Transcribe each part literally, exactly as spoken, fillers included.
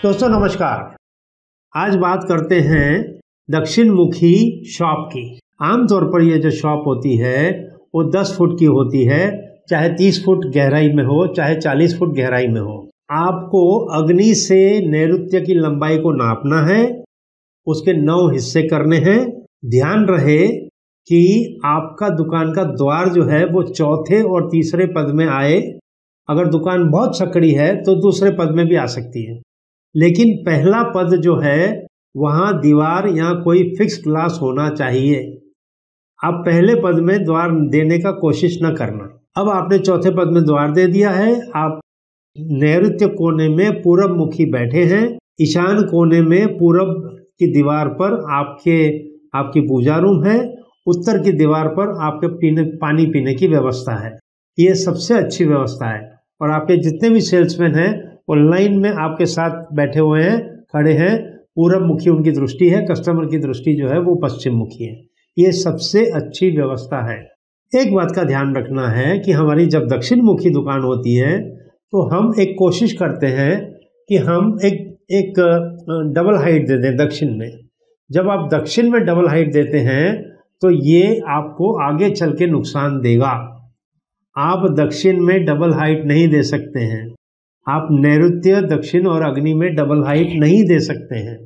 दोस्तों नमस्कार। आज बात करते हैं दक्षिण मुखी शॉप की। आमतौर पर ये जो शॉप होती है वो दस फुट की होती है, चाहे तीस फुट गहराई में हो चाहे चालीस फुट गहराई में हो। आपको अग्नि से नैऋत्य की लंबाई को नापना है, उसके नौ हिस्से करने हैं। ध्यान रहे कि आपका दुकान का द्वार जो है वो चौथे और तीसरे पद में आए। अगर दुकान बहुत सकड़ी है तो दूसरे पद में भी आ सकती है, लेकिन पहला पद जो है वहाँ दीवार या कोई फिक्स ग्लास होना चाहिए। आप पहले पद में द्वार देने का कोशिश न करना। अब आपने चौथे पद में द्वार दे दिया है। आप नैऋत्य कोने में पूरब मुखी बैठे हैं। ईशान कोने में पूरब की दीवार पर आपके आपकी पूजा रूम है। उत्तर की दीवार पर आपके पीने पानी पीने की व्यवस्था है। ये सबसे अच्छी व्यवस्था है और आपके जितने भी सेल्समैन हैं वो लाइन में आपके साथ बैठे हुए हैं, खड़े हैं। पूरब मुखी उनकी दृष्टि है, कस्टमर की दृष्टि जो है वो पश्चिम मुखी है। ये सबसे अच्छी व्यवस्था है। एक बात का ध्यान रखना है कि हमारी जब दक्षिण मुखी दुकान होती है तो हम एक कोशिश करते हैं कि हम एक एक डबल हाइट दे दें दक्षिण में। जब आप दक्षिण में डबल हाइट देते हैं तो ये आपको आगे चल के नुकसान देगा। आप दक्षिण में डबल हाइट नहीं दे सकते हैं। आप नैऋत्य, दक्षिण और अग्नि में डबल हाइट नहीं दे सकते हैं।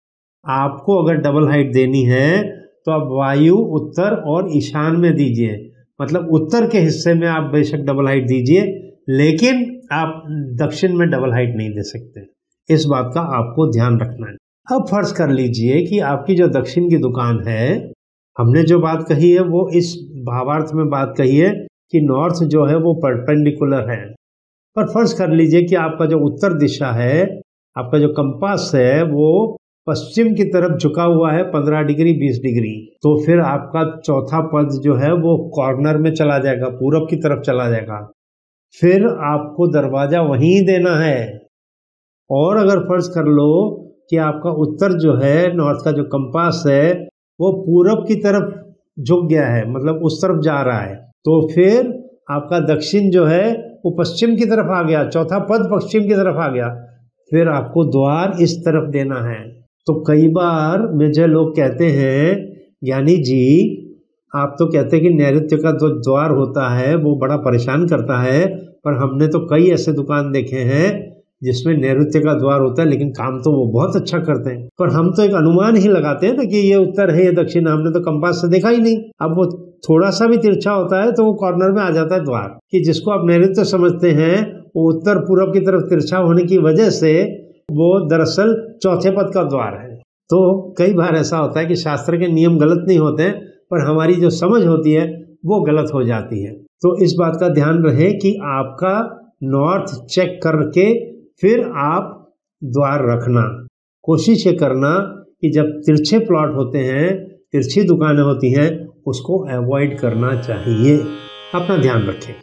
आपको अगर डबल हाइट देनी है तो आप वायु, उत्तर और ईशान में दीजिए। मतलब उत्तर के हिस्से में आप बेशक डबल हाइट दीजिए, लेकिन आप दक्षिण में डबल हाइट नहीं दे सकते। इस बात का आपको ध्यान रखना है। अब फर्ज कर लीजिए कि आपकी जो दक्षिण की दुकान है, हमने जो बात कही है वो इस भावार्थ में बात कही है कि नॉर्थ जो है वो परपेंडिकुलर है। पर फर्ज कर लीजिए कि आपका जो उत्तर दिशा है, आपका जो कंपास है वो पश्चिम की तरफ झुका हुआ है पंद्रह डिग्री बीस डिग्री। तो फिर आपका चौथा पद जो है वो कॉर्नर में चला जाएगा, पूरब की तरफ चला जाएगा। फिर आपको दरवाजा वहीं देना है। और अगर फर्ज कर लो कि आपका उत्तर जो है, नॉर्थ का जो कंपास है वो पूरब की तरफ झुक गया है, मतलब उस तरफ जा रहा है, तो फिर आपका दक्षिण जो है वो पश्चिम की तरफ आ गया, चौथा पद पश्चिम की तरफ आ गया। फिर आपको द्वार इस तरफ देना है। तो कई बार मुझे लोग कहते हैं, ज्ञानी जी आप तो कहते हैं कि नैऋत्य का जो द्वार होता है वो बड़ा परेशान करता है, पर हमने तो कई ऐसे दुकान देखे हैं जिसमें नैऋत्य का द्वार होता है लेकिन काम तो वो बहुत अच्छा करते हैं। पर हम तो एक अनुमान ही लगाते हैं ना कि ये उत्तर है ये दक्षिण, हमने तो कंपास से देखा ही नहीं। अब वो थोड़ा सा भी तिरछा होता है तो वो कॉर्नर में आ जाता है द्वार, कि जिसको आप नैऋत्य समझते हैं वो उत्तर पूर्व की तरफ तिरछा होने की वजह से वो दरअसल चौथे पद का द्वार है। तो कई बार ऐसा होता है कि शास्त्र के नियम गलत नहीं होते हैं, पर हमारी जो समझ होती है वो गलत हो जाती है। तो इस बात का ध्यान रहे कि आपका नॉर्थ चेक करके फिर आप द्वार रखना। कोशिश ये करना कि जब तिरछे प्लॉट होते हैं, तिरछी दुकानें होती हैं, उसको अवॉइड करना चाहिए। अपना ध्यान रखें।